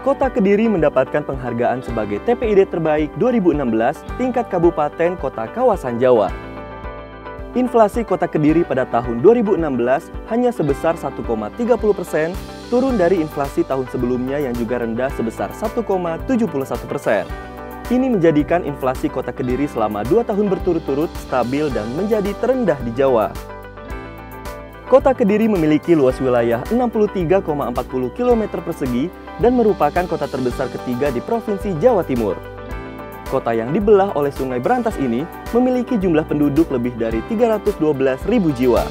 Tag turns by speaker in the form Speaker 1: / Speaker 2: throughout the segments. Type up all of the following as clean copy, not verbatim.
Speaker 1: Kota Kediri mendapatkan penghargaan sebagai TPID terbaik 2016 tingkat kabupaten kota kawasan Jawa. Inflasi Kota Kediri pada tahun 2016 hanya sebesar 1,30%, turun dari inflasi tahun sebelumnya yang juga rendah sebesar 1,71%. Ini menjadikan inflasi Kota Kediri selama 2 tahun berturut-turut stabil dan menjadi terendah di Jawa. Kota Kediri memiliki luas wilayah 63,40 km persegi dan merupakan kota terbesar ketiga di Provinsi Jawa Timur. Kota yang dibelah oleh Sungai Berantas ini memiliki jumlah penduduk lebih dari 312.000 jiwa.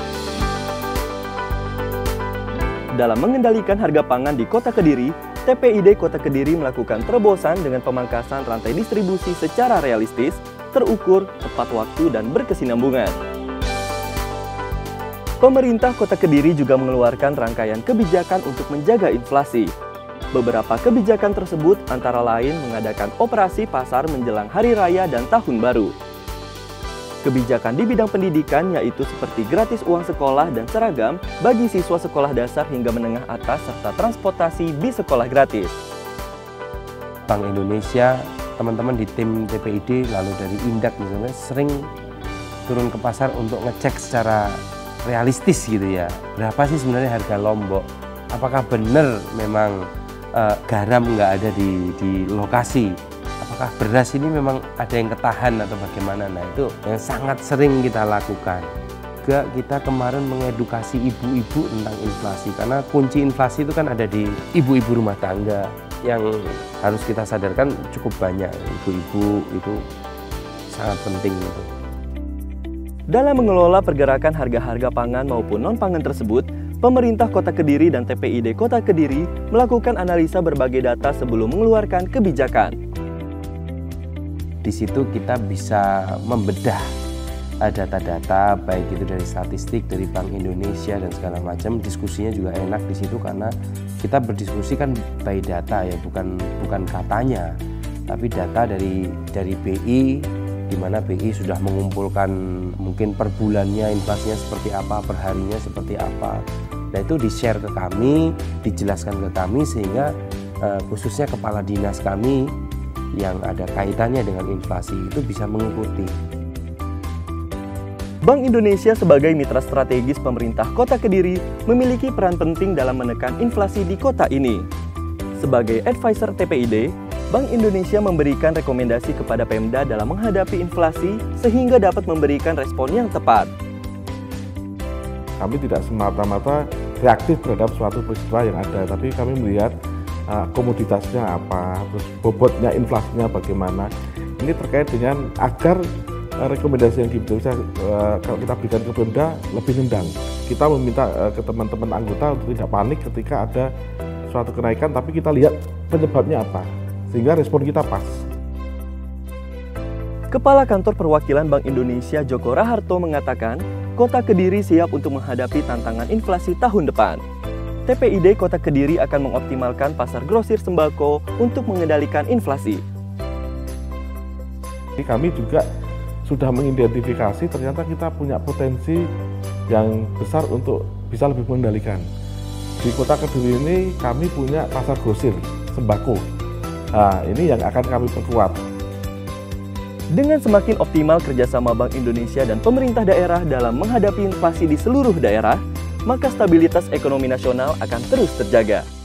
Speaker 1: Dalam mengendalikan harga pangan di Kota Kediri, TPID Kota Kediri melakukan terobosan dengan pemangkasan rantai distribusi secara realistis, terukur, tepat waktu, dan berkesinambungan. Pemerintah Kota Kediri juga mengeluarkan rangkaian kebijakan untuk menjaga inflasi. Beberapa kebijakan tersebut antara lain mengadakan operasi pasar menjelang Hari Raya dan Tahun Baru. Kebijakan di bidang pendidikan yaitu seperti gratis uang sekolah dan seragam bagi siswa sekolah dasar hingga menengah atas serta transportasi bis sekolah gratis.
Speaker 2: Bank Indonesia, teman-teman di tim TPID lalu dari Indak misalnya sering turun ke pasar untuk ngecek secara realistis gitu ya. Berapa sih sebenarnya harga Lombok? Apakah benar memang garam nggak ada di lokasi? Apakah beras ini memang ada yang ketahan atau bagaimana? Nah itu yang sangat sering kita lakukan. Juga kita kemarin mengedukasi ibu-ibu tentang inflasi. Karena kunci inflasi itu kan ada di ibu-ibu rumah tangga. Yang harus kita sadarkan cukup banyak. Ibu-ibu itu sangat penting gitu.
Speaker 1: Dalam mengelola pergerakan harga-harga pangan maupun non-pangan tersebut, pemerintah Kota Kediri dan TPID Kota Kediri melakukan analisa berbagai data sebelum mengeluarkan kebijakan.
Speaker 2: Di situ kita bisa membedah data-data, baik itu dari statistik, dari Bank Indonesia dan segala macam. Diskusinya juga enak di situ karena kita berdiskusi kan by data ya, bukan katanya, tapi data dari BI, di mana BI sudah mengumpulkan mungkin per bulannya inflasinya seperti apa, per harinya seperti apa. Nah itu di-share ke kami, dijelaskan ke kami sehingga khususnya kepala dinas kami yang ada kaitannya dengan inflasi itu bisa mengikuti.
Speaker 1: Bank Indonesia sebagai mitra strategis pemerintah Kota Kediri memiliki peran penting dalam menekan inflasi di kota ini. Sebagai advisor TPID, Bank Indonesia memberikan rekomendasi kepada Pemda dalam menghadapi inflasi sehingga dapat memberikan respon yang tepat.
Speaker 3: Kami tidak semata-mata reaktif terhadap suatu peristiwa yang ada, tapi kami melihat komoditasnya apa, terus bobotnya inflasinya bagaimana. Ini terkait dengan agar rekomendasi yang bisa kalau kita berikan ke Pemda lebih nendang. Kita meminta ke teman-teman anggota untuk tidak panik ketika ada suatu kenaikan, tapi kita lihat penyebabnya apa, sehingga respon kita pas.
Speaker 1: Kepala Kantor Perwakilan Bank Indonesia Joko Raharto mengatakan, Kota Kediri siap untuk menghadapi tantangan inflasi tahun depan. TPID Kota Kediri akan mengoptimalkan pasar grosir sembako untuk mengendalikan inflasi.
Speaker 3: Kami juga sudah mengidentifikasi ternyata kita punya potensi yang besar untuk bisa lebih mengendalikan. Di Kota Kediri ini kami punya pasar grosir sembako. Nah, ini yang akan kami perkuat.
Speaker 1: Dengan semakin optimal kerjasama Bank Indonesia dan pemerintah daerah dalam menghadapi inflasi di seluruh daerah, maka stabilitas ekonomi nasional akan terus terjaga.